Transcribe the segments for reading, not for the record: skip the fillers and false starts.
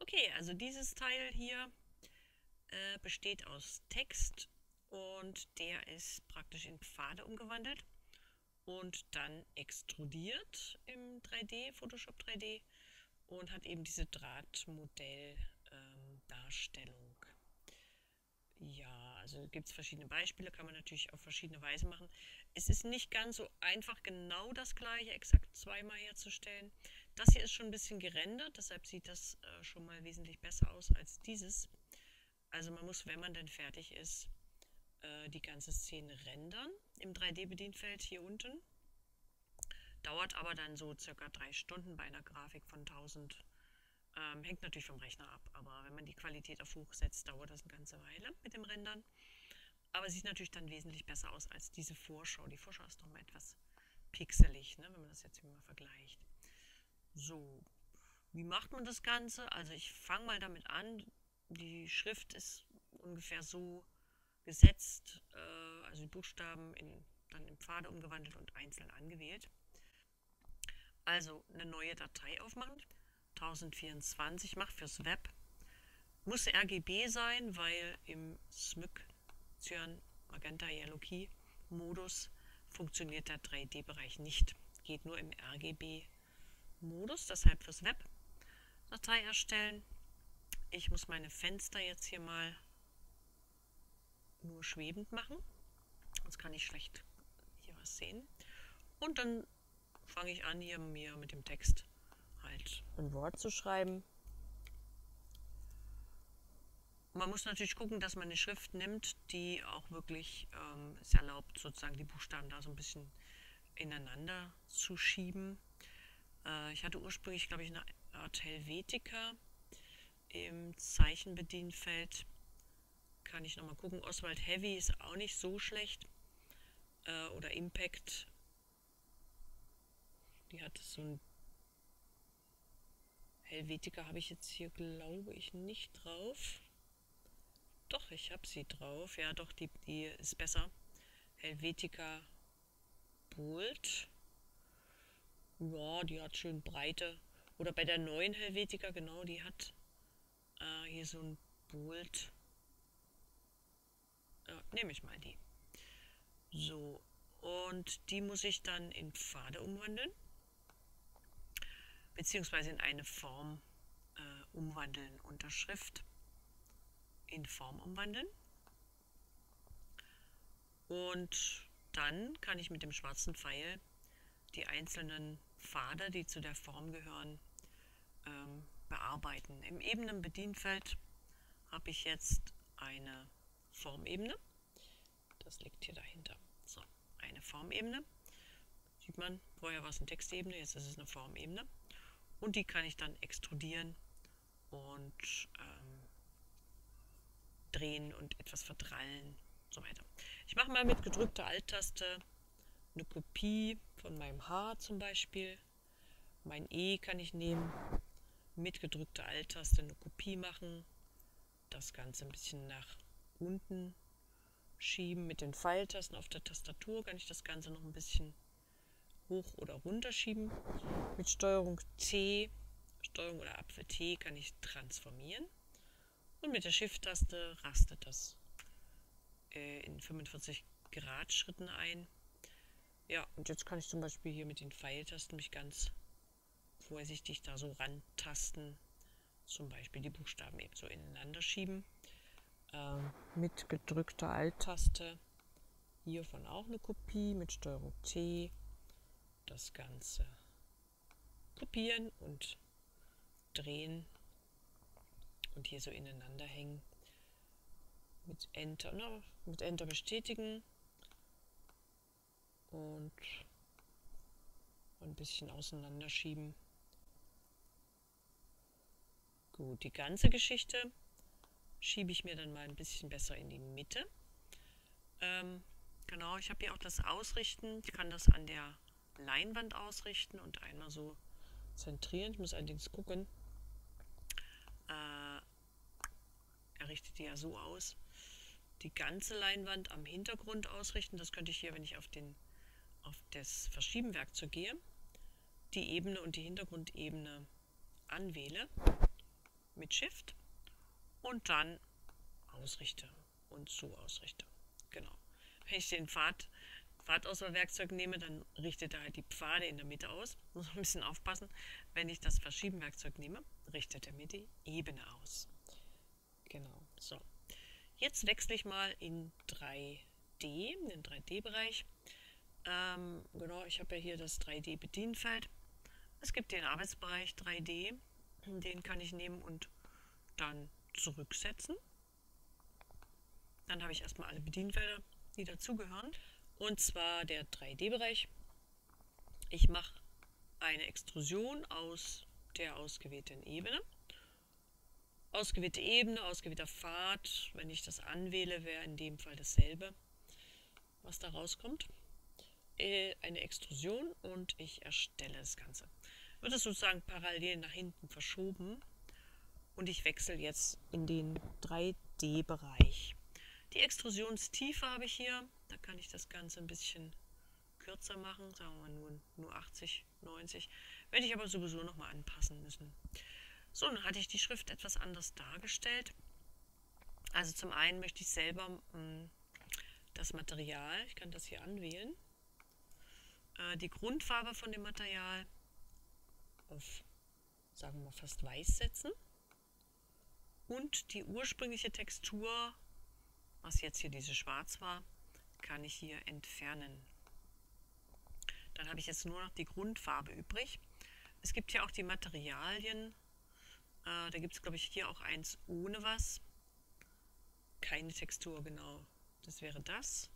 Okay, also dieses Teil hier besteht aus Text und der ist praktisch in Pfade umgewandelt und dann extrudiert im 3D, Photoshop 3D und hat eben diese Drahtmodell-Darstellung. Ja, also gibt es verschiedene Beispiele, kann man natürlich auf verschiedene Weise machen. Es ist nicht ganz so einfach, genau das gleiche exakt zweimal herzustellen. Das hier ist schon ein bisschen gerendert, deshalb sieht das schon mal wesentlich besser aus als dieses. Also man muss, wenn man dann fertig ist, die ganze Szene rendern im 3D-Bedienfeld hier unten. Dauert aber dann so circa 3 Stunden bei einer Grafik von 1000. Hängt natürlich vom Rechner ab, aber wenn man die Qualität auf hoch setzt, dauert das eine ganze Weile mit dem Rendern. Aber sieht natürlich dann wesentlich besser aus als diese Vorschau. Die Vorschau ist noch mal etwas pixelig, ne, wenn man das jetzt mal vergleicht. So, wie macht man das Ganze? Also ich fange mal damit an. Die Schrift ist ungefähr so gesetzt, also die Buchstaben dann in Pfade umgewandelt und einzeln angewählt. Also eine neue Datei aufmachen. 1024 macht fürs Web. Muss RGB sein, weil im SMYK Cyan Magenta Yellow Key Modus funktioniert der 3D-Bereich nicht. Geht nur im RGB-Modus, deshalb fürs Web Datei erstellen. Ich muss meine Fenster jetzt hier mal nur schwebend machen, sonst kann ich schlecht hier was sehen. Und dann fange ich an, hier mir mit dem Text halt ein Wort zu schreiben. Man muss natürlich gucken, dass man eine Schrift nimmt, die auch wirklich es erlaubt, sozusagen die Buchstaben da so ein bisschen ineinander zu schieben. Ich hatte ursprünglich, glaube ich, eine Art Helvetica im Zeichenbedienfeld. Kann ich nochmal gucken. Oswald Heavy ist auch nicht so schlecht. Oder Impact. Die hat so ein Helvetica habe ich jetzt hier, glaube ich, nicht drauf. Doch, ich habe sie drauf. Ja, doch, die ist besser. Helvetica Bold. Ja, die hat schön Breite. Oder bei der neuen Helvetica, genau, die hat hier so ein Bold. Ja, nehme ich mal die. So, und die muss ich dann in Pfade umwandeln. Beziehungsweise in eine Form umwandeln. Unterschrift in Form umwandeln. Und dann kann ich mit dem schwarzen Pfeil die einzelnen Pfade, die zu der Form gehören, bearbeiten. Im Ebenenbedienfeld habe ich jetzt eine Formebene. Das liegt hier dahinter. So, eine Formebene. Sieht man, vorher war es eine Textebene, jetzt ist es eine Formebene. Und die kann ich dann extrudieren und drehen und etwas verdrallen und so weiter. Ich mache mal mit gedrückter Alt-Taste eine Kopie von meinem H zum Beispiel. Mein E kann ich nehmen, mit gedrückter Alt-Taste eine Kopie machen, das Ganze ein bisschen nach unten schieben. Mit den Pfeiltasten auf der Tastatur kann ich das Ganze noch ein bisschen hoch oder runter schieben. Mit Steuerung T, Steuerung oder Apfel T kann ich transformieren. Und mit der Shift-Taste rastet das in 45 Grad Schritten ein. Ja, und jetzt kann ich zum Beispiel hier mit den Pfeiltasten mich ganz vorsichtig da so rantasten. Zum Beispiel die Buchstaben eben so ineinander schieben. Mit gedrückter Alt-Taste hiervon auch eine Kopie mit Steuerung T. Das Ganze kopieren und drehen und hier so ineinander hängen. Mit Enter, mit Enter bestätigen und ein bisschen auseinanderschieben. Gut, die ganze Geschichte schiebe ich mir dann mal ein bisschen besser in die Mitte. Genau, ich habe hier auch das Ausrichten. Ich kann das an der Leinwand ausrichten und einmal so zentrieren. Ich muss allerdings gucken. Er richtet die ja so aus. Die ganze Leinwand am Hintergrund ausrichten. Das könnte ich hier, wenn ich auf das Verschieben-Werkzeug gehe, die Ebene und die Hintergrundebene anwähle. mit Shift und dann ausrichte und so ausrichte. Genau. Wenn ich den Pfadauswahlwerkzeug nehme, dann richtet er halt die Pfade in der Mitte aus. Muss ein bisschen aufpassen. Wenn ich das Verschieben-Werkzeug nehme, richtet er mir die Ebene aus. Genau, so. Jetzt wechsle ich mal in 3D, in den 3D-Bereich. Genau, ich habe ja hier das 3D-Bedienfeld. Es gibt den Arbeitsbereich 3D, den kann ich nehmen und dann zurücksetzen. Dann habe ich erstmal alle Bedienfelder, die dazugehören. Und zwar der 3D-Bereich. Ich mache eine Extrusion aus der ausgewählten Ebene. Ausgewählte Ebene, ausgewählter Pfad. Wenn ich das anwähle, wäre in dem Fall dasselbe, was da rauskommt. Eine Extrusion und ich erstelle das Ganze. Wird es sozusagen parallel nach hinten verschoben und ich wechsle jetzt in den 3D-Bereich. Die Extrusionstiefe habe ich hier, da kann ich das Ganze ein bisschen kürzer machen, sagen wir mal nur 80, 90, werde ich aber sowieso nochmal anpassen müssen. So, dann hatte ich die Schrift etwas anders dargestellt. Also zum einen möchte ich selber das Material, ich kann das hier anwählen, die Grundfarbe von dem Material auf, sagen wir mal, fast weiß setzen und die ursprüngliche Textur, was jetzt hier diese Schwarz war, kann ich hier entfernen. Dann habe ich jetzt nur noch die Grundfarbe übrig. Es gibt hier auch die Materialien, da gibt es, glaube ich, hier auch eins ohne was, keine Textur, genau, das wäre das.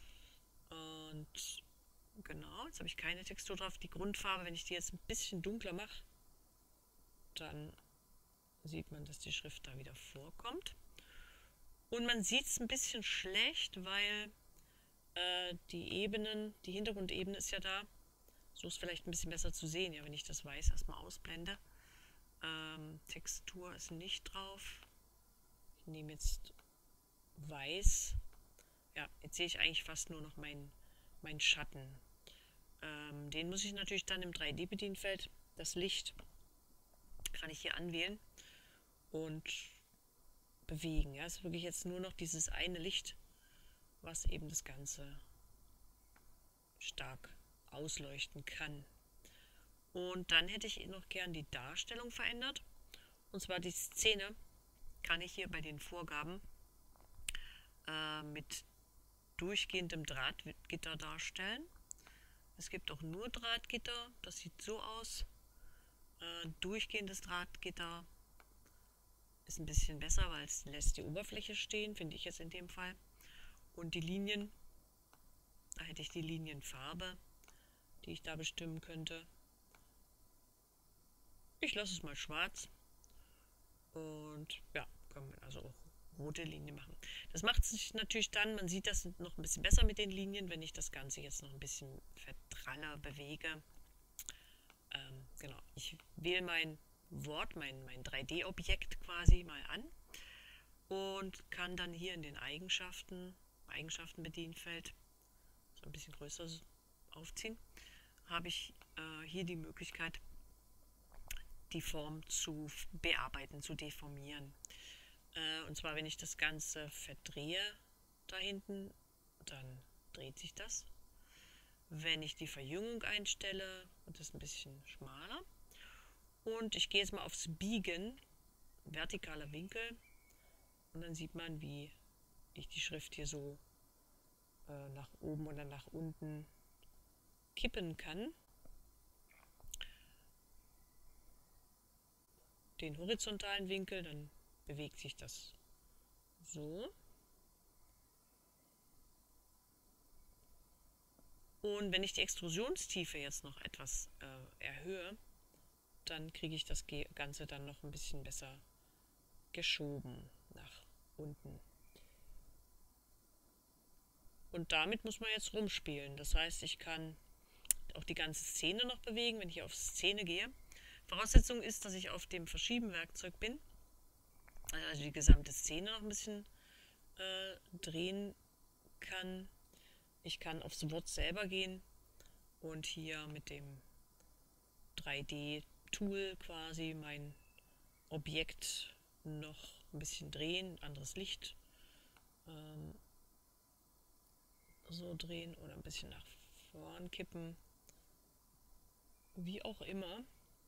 Und genau, jetzt habe ich keine Textur drauf. Die Grundfarbe, wenn ich die jetzt ein bisschen dunkler mache, dann sieht man, dass die Schrift da wieder vorkommt. Und man sieht es ein bisschen schlecht, weil die Ebenen, die Hintergrundebene ist ja da. So ist vielleicht ein bisschen besser zu sehen, ja, wenn ich das Weiß erstmal ausblende. Textur ist nicht drauf. Ich nehme jetzt Weiß. Ja, jetzt sehe ich eigentlich fast nur noch meinen Schatten. Den muss ich natürlich dann im 3D-Bedienfeld, das Licht, kann ich hier anwählen und bewegen. Ja, es ist wirklich jetzt nur noch dieses eine Licht, was eben das Ganze stark ausleuchten kann. Und dann hätte ich noch gern die Darstellung verändert. Und zwar die Szene kann ich hier bei den Vorgaben mit durchgehendem Drahtgitter darstellen. Es gibt auch nur Drahtgitter, das sieht so aus. Durchgehendes Drahtgitter ist ein bisschen besser, weil es lässt die Oberfläche stehen, finde ich jetzt in dem Fall. Und die Linien, da hätte ich die Linienfarbe, die ich da bestimmen könnte. Ich lasse es mal schwarz und ja, können wir also auch rote Linien machen. Das macht sich natürlich dann, man sieht das noch ein bisschen besser mit den Linien, wenn ich das Ganze jetzt noch ein bisschen verdraller bewege. Genau, ich wähle mein Wort, mein 3D-Objekt quasi mal an und kann dann hier in den Eigenschaften-Bedienfeld, so ein bisschen größer aufziehen, habe ich hier die Möglichkeit, die Form zu bearbeiten, zu deformieren. Und zwar, wenn ich das Ganze verdrehe da hinten, dann dreht sich das. Wenn ich die Verjüngung einstelle, wird es ein bisschen schmaler. Und ich gehe jetzt mal aufs Biegen, vertikaler Winkel. Und dann sieht man, wie ich die Schrift hier so nach oben oder nach unten kippen kann. Den horizontalen Winkel, dann bewegt sich das so. Und wenn ich die Extrusionstiefe jetzt noch etwas erhöhe, dann kriege ich das Ganze dann noch ein bisschen besser geschoben nach unten. Und damit muss man jetzt rumspielen. Das heißt, ich kann auch die ganze Szene noch bewegen, wenn ich auf Szene gehe. Voraussetzung ist, dass ich auf dem Verschieben-Werkzeug bin. Also die gesamte Szene noch ein bisschen drehen kann. Ich kann aufs Wort selber gehen und hier mit dem 3D-Tool quasi mein Objekt noch ein bisschen drehen, anderes Licht so drehen oder ein bisschen nach vorn kippen, wie auch immer.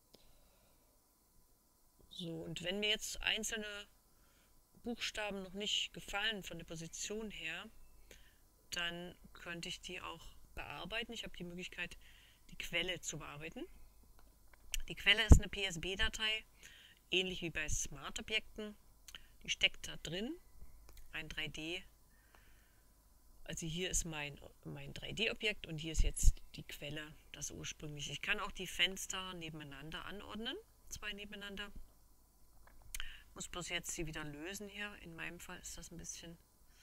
So, und wenn mir jetzt einzelne Buchstaben noch nicht gefallen von der Position her, dann könnte ich die auch bearbeiten. Ich habe die Möglichkeit, die Quelle zu bearbeiten. Die Quelle ist eine PSB-Datei, ähnlich wie bei Smart-Objekten. Die steckt da drin, ein 3D. Also hier ist mein 3D-Objekt und hier ist jetzt die Quelle, das ursprüngliche. Ich kann auch die Fenster nebeneinander anordnen, zwei nebeneinander. Muss bloß jetzt sie wieder lösen hier. In meinem Fall ist das ein bisschen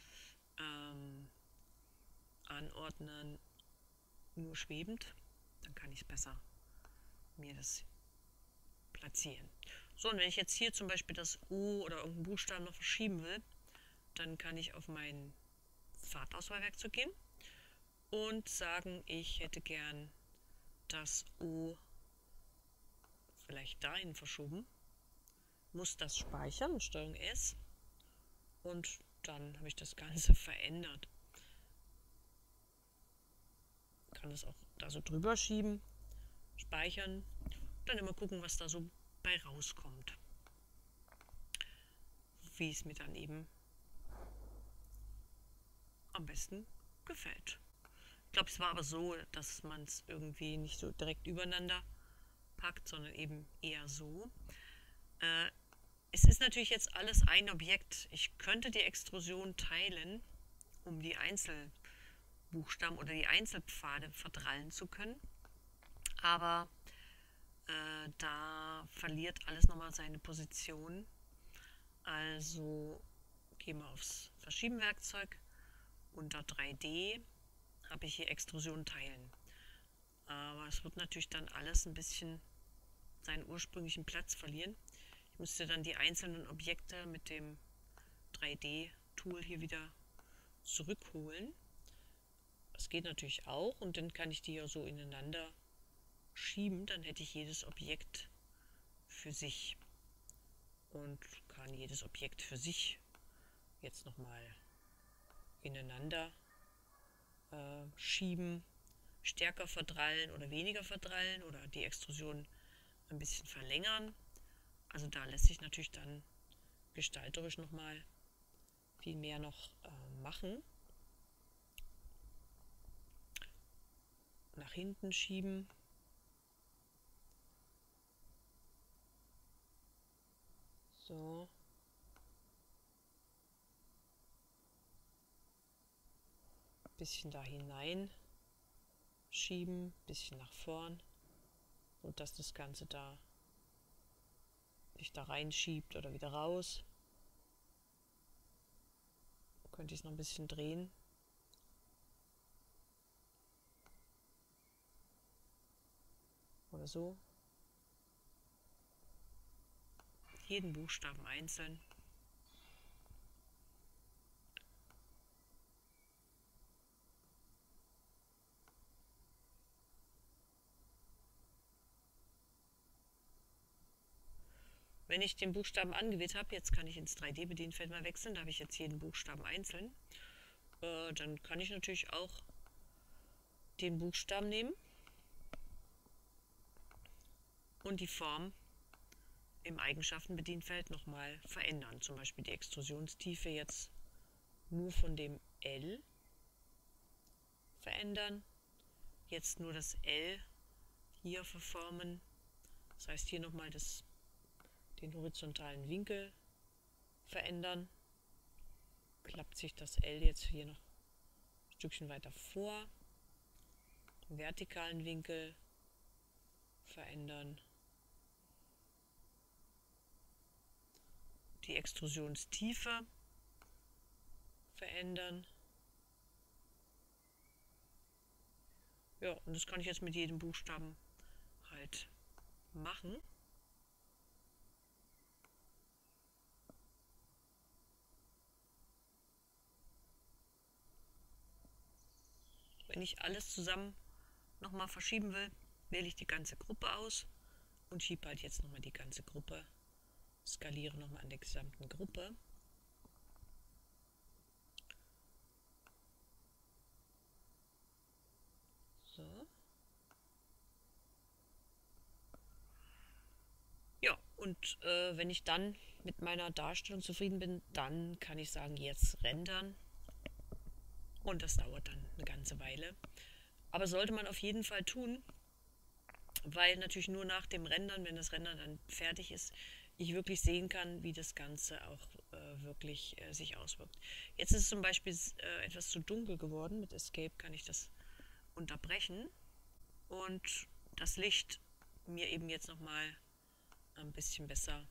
anordnen, nur schwebend. Dann kann ich es besser mir das platzieren. So, und wenn ich jetzt hier zum Beispiel das U oder irgendeinen Buchstaben noch verschieben will, dann kann ich auf mein Farbauswahlwerkzeug gehen und sagen, ich hätte gern das O vielleicht dahin verschoben. Muss das speichern, Steuerung S, und dann habe ich das Ganze verändert. Kann es auch da so drüber schieben, speichern, dann immer gucken, was da so bei rauskommt. Wie es mir dann eben am besten gefällt. Ich glaube, es war aber so, dass man es irgendwie nicht so direkt übereinander packt, sondern eben eher so. Es ist natürlich jetzt alles ein Objekt. Ich könnte die Extrusion teilen, um die Einzelbuchstaben oder die Einzelpfade verdrallen zu können. Aber da verliert alles nochmal seine Position. Also gehen wir aufs Verschieben-Werkzeug. Unter 3D habe ich hier Extrusion teilen. Aber es wird natürlich dann alles ein bisschen seinen ursprünglichen Platz verlieren. Ich müsste dann die einzelnen Objekte mit dem 3D-Tool hier wieder zurückholen. Das geht natürlich auch und dann kann ich die ja so ineinander schieben. Dann hätte ich jedes Objekt für sich und kann jedes Objekt für sich jetzt nochmal ineinander schieben, stärker verdrallen oder weniger verdrallen oder die Extrusion ein bisschen verlängern. Also da lässt sich natürlich dann gestalterisch nochmal viel mehr noch machen. Nach hinten schieben. So. Bisschen da hinein schieben, bisschen nach vorn, sodass das Ganze da sich da reinschiebt oder wieder raus. Könnte ich es noch ein bisschen drehen. Oder so. Jeden Buchstaben einzeln. Wenn ich den Buchstaben angewählt habe, jetzt kann ich ins 3D-Bedienfeld mal wechseln, da habe ich jetzt jeden Buchstaben einzeln. Dann kann ich natürlich auch den Buchstaben nehmen und die Form im Eigenschaftenbedienfeld nochmal verändern. Zum Beispiel die Extrusionstiefe jetzt nur von dem L verändern. Jetzt nur das L hier verformen. Das heißt hier nochmal den horizontalen Winkel verändern. Klappt sich das L jetzt hier noch ein Stückchen weiter vor. Den vertikalen Winkel verändern. Die Extrusionstiefe verändern. Ja, und das kann ich jetzt mit jedem Buchstaben halt machen. Wenn ich alles zusammen nochmal verschieben will, wähle ich die ganze Gruppe aus und schiebe halt jetzt nochmal die ganze Gruppe skaliere nochmal an der gesamten Gruppe. So. Ja, und wenn ich dann mit meiner Darstellung zufrieden bin, dann kann ich sagen, jetzt rendern. Und das dauert dann eine ganze Weile. Aber sollte man auf jeden Fall tun, weil natürlich nur nach dem Rendern, wenn das Rendern dann fertig ist, ich wirklich sehen kann, wie das Ganze auch wirklich sich auswirkt. Jetzt ist es zum Beispiel etwas zu dunkel geworden. Mit Escape kann ich das unterbrechen und das Licht mir eben jetzt nochmal ein bisschen besser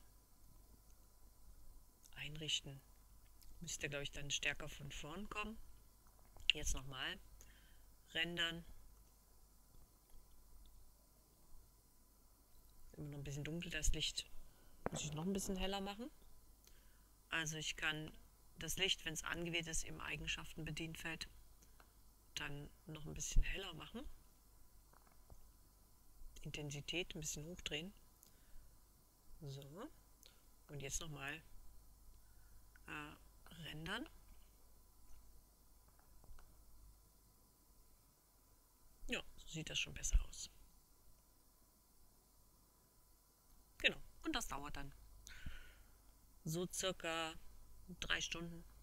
einrichten. Müsste, glaube ich, dann stärker von vorn kommen. Jetzt nochmal rendern. Immer noch ein bisschen dunkel, das Licht muss ich noch ein bisschen heller machen. Also ich kann das Licht, wenn es angewählt ist, im Eigenschaften-Bedienfeld, dann noch ein bisschen heller machen. Intensität ein bisschen hochdrehen. So. Und jetzt nochmal rendern. Ja, so sieht das schon besser aus. Genau. Und das dauert dann so circa 3 Stunden.